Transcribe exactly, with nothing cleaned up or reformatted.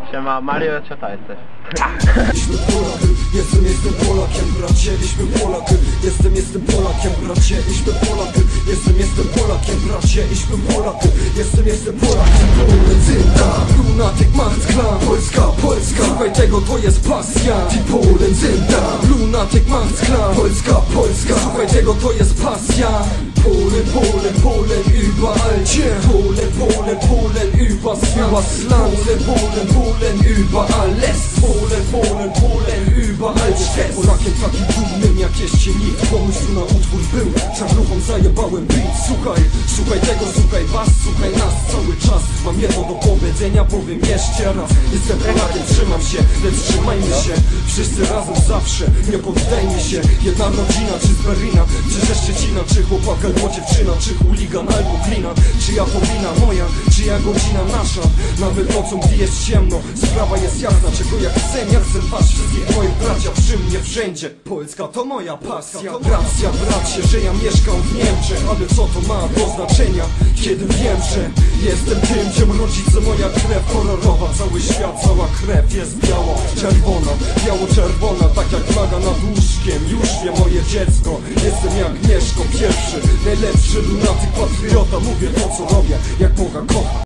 Siema, Mario, co to jesteś? Jesteśmy Polakiem, jestem, jestem Polakiem, bracie, jesteśmy Polakiem. Jestem, jestem Polakiem, bracie, jesteśmy Polakiem. Jestem, jestem Polakiem, bracie, jesteśmy Polakiem. Jestem, jestem Polakiem, Polędzyna. Lunatyk macht klar, Polska, Polska. Słuchaj tego, to jest pasja. Die Polędzyna. Lunatyk macht klar, Polska, Polska. Słuchaj tego, to jest pasja. Polen, Polen, Polen, überall. Polen, Polen, Polen, übers Land. Polen, Polen, Polen, überall. Lässt Polen, Polen, Polen, überall Stress. Polakiem takim dumnym jak jeszcze nikt. Pomysł na utwór był, czarnuchą zajebałem beat. Słuchaj, słuchaj tego, słuchaj was, słuchaj nas cały czas. Mam jedno do powiedzenia, powiem jeszcze raz. Jestem Polakiem, trzymam się, lecz trzymajmy się. Wszyscy razem zawsze, nie poddajmy się. Jedna rodzina, czy z Berlina, czy ze Szczecina, czy chłopak albo dziewczyna, czy chuligan albo glina. Czyja powina moja, czyja godzina nasza. Nawet nocą, gdy jest ciemno, sprawa jest jasna. Czego ja chcę, ja chcę was wszystkich moich bracia przy mnie wszędzie. Polska to moja pasja. Racja, bracie, że ja mieszkam w Niemczech. Ale co to ma do znaczenia, kiedy wiem, że jestem tym, gdzie rodzice moja krew kolorowa. Cały świat, cała krew jest biało, czerwona, biało-czerwona, tak jak flaga nad łóżkiem. Już wie moje dziecko, jestem jak Mieszko pierwszy, najlepszy lunatyk patriota. Mówię to, co robię, jak Boga kocha.